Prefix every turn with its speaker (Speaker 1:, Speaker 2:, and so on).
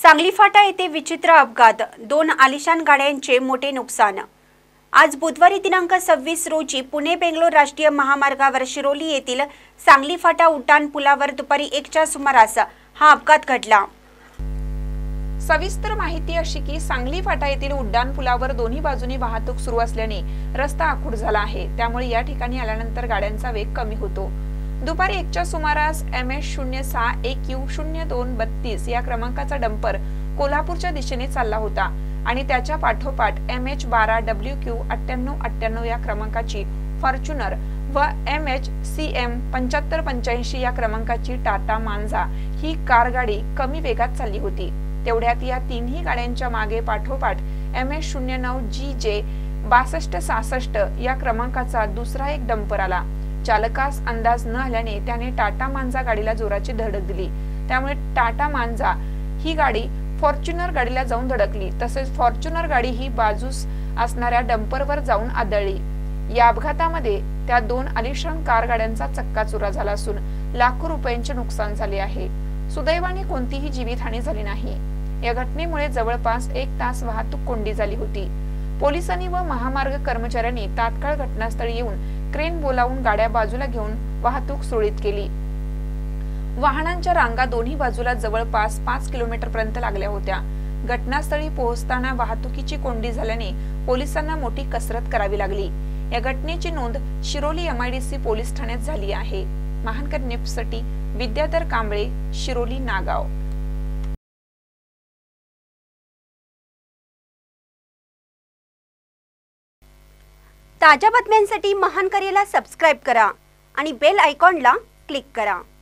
Speaker 1: सांगली फाटा येथे विचित्र अपघात, 2 आलिशान गाड्यांचे मोठे नुकसान। आज बुधवारी दिनांक 26 रोजी पुणे बेंगलोर राष्ट्रीय महामार्गावर शिरोली येथील सांगली फाटा उड्डाण पुलावर दुपारी 1च्या सुमारास हा अपघात घडला।
Speaker 2: सविस्तर माहिती अशी की सांगली फाटा येथील उड्डाण पुलावर दोन्ही बाजूनी वाहतूक सुरू असल्याने रस्ता आखूड झाला आहे। त्यामुळे या ठिकाणी आल्यानंतर गाड्यांचा वेग कमी होतो। दुपारी 1च्या सुमारास MS06AQ0232 या क्रमांकाचा डंपर कोल्हापूरच्या दिशेने चालला होता आणि त्याच्या पाठोपाठ MH12WQ9898 या क्रमांकाची फॉर्च्युनर व MHCM7585 या क्रमांकाची टाटा मांजा ही कार गाडी कमी वेगात चालली होती। तेवढ्यात या तिन्ही गाड्यांच्या मागे पाठोपाठ MS09GJ6266 या क्रमांकाचा दुसरा एक डंपर आला। चालकास अंदाज न आल्याने त्याने टाटा मांजा गाडीला जोराची धडक दिली। त्यामुळे टाटा मांजा ही गाडी फॉर्च्युनर गाडीला जाऊन धडकली। तसेच फॉर्च्युनर गाडी ही बाजूस असणाऱ्या डंपरवर जाऊन आदळली। या अपघातामध्ये त्या 2 आलिशान कार गाड्यांचा चक्काचूर झाला असून लाखो रुपयांचे नुकसान झाले आहे। सुदैवाने कोणतीही जीवितहानी झाली नाही। या घटनेमुळे जवळपास 1 तास वाहतूक कोंडी झाली होती। पोलिसांनी व महामार्ग कर्मचाऱ्यांनी तात्काळ घटनास्थळी येऊन क्रेन बोलावून गाड्या बाजूला घेऊन वाहतूक सुरळीत केली। वाहनांच्या रांगा दोन्ही बाजूला जवळपास 5 किलोमीटरपर्यंत लागल्या होत्या। घटनास्थळी पोहोचताना वाहतुकीची कोंडी झाल्याने पोलिसांना मोठी कसरत करावी लागली। या घटनेची नोंद शिरोली MIDC पोलीस ठाण्यात झाली आहे। महानकर न्यूजसाठी विद्याधर कांबळे, शिरोली नागाव।
Speaker 1: ताज्या बातम्यांसाठी महानकरेला सबस्क्राइब करा आणि बेल आयकॉनला क्लिक करा।